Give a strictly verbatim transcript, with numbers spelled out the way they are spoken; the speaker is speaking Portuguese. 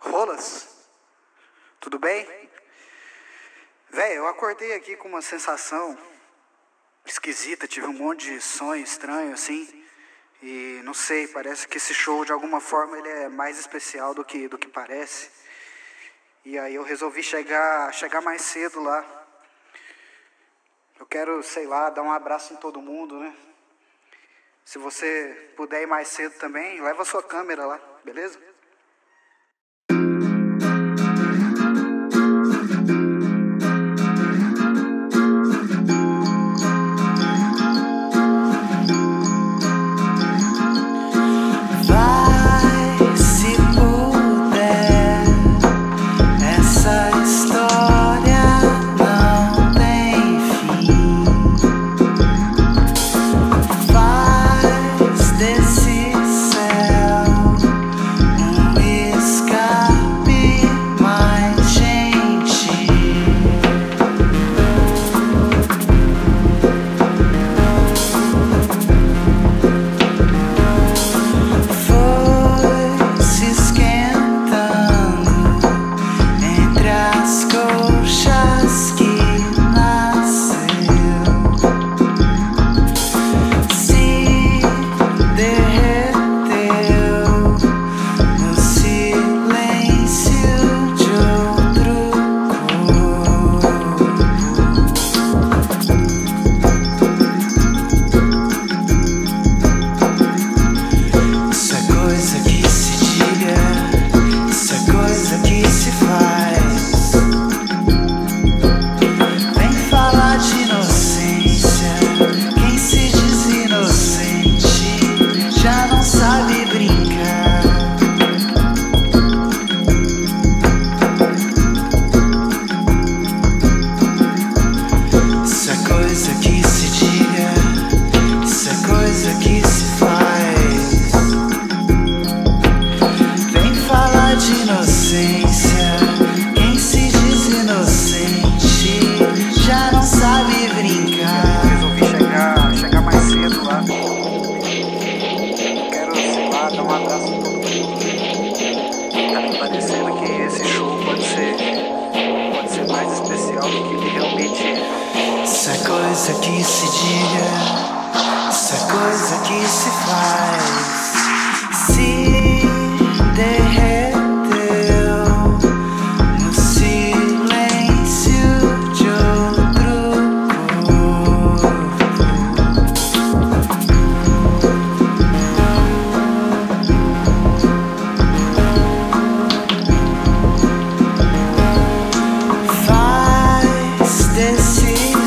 Rolas? Tudo bem? Véi, eu acordei aqui com uma sensação esquisita, tive um monte de sonho estranho assim. E não sei, parece que esse show de alguma forma ele é mais especial do que, do que parece. E aí eu resolvi chegar, chegar mais cedo lá. Eu quero, sei lá, dar um abraço em todo mundo, né? Se você puder ir mais cedo também, leva a sua câmera lá, beleza? Isso é coisa que se diga, isso é coisa que se faz. Se derreteu no silêncio de outro corpo. Faz desse